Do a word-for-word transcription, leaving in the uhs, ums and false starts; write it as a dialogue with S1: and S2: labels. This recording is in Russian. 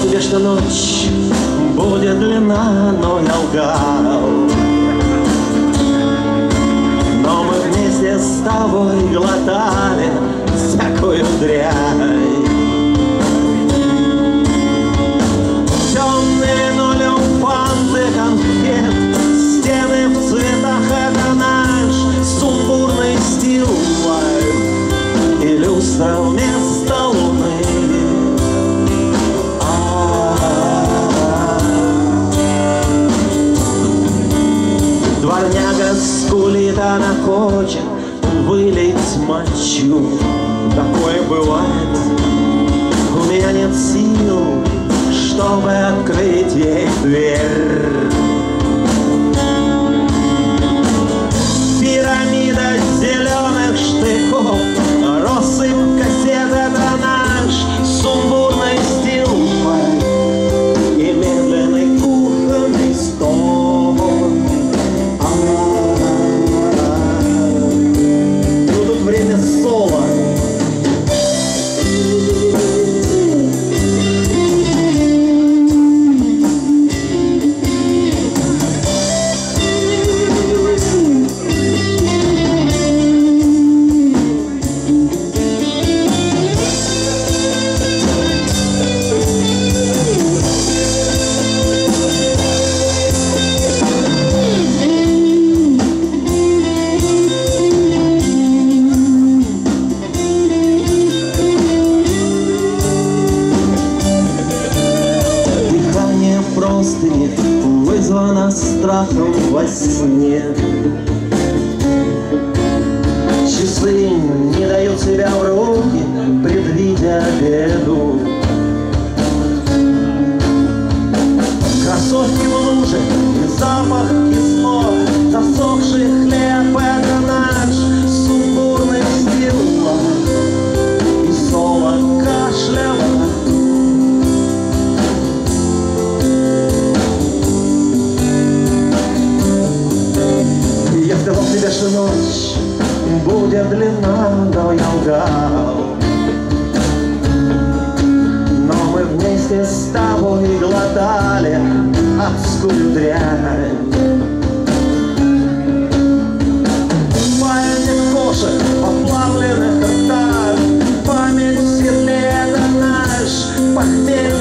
S1: тебе, что ночь будет длинна, но я лгал. Но мы вместе с тобой глотали всякую дрянь. Темные нулем фанты, конфет, стены в цветах — это наш сумбурный стил лайф. И люстра вместо луны. Дворняга скулит, она хочет вылить мочу. Такое бывает, у меня нет сил, чтобы открыть ей дверь. Пирамида зеленых штыков, россыпь кассет — это наш сумбурный стил и медленный кухонный стол. Ну тут время соло. Вызвана страхом во сне. Часы не дают себя в руки, предвидя беду. Кроссовки в луже и запах кислот, засохший хлеб — это наш сумбурный стил и соло кашля. Я сказал тебе, что ночь будет длинна, но я лгал. Но мы вместе с тобой глотали адскую дрянь. Маятник кошек в оплавленных ртах, память в седле — это наш похмелье.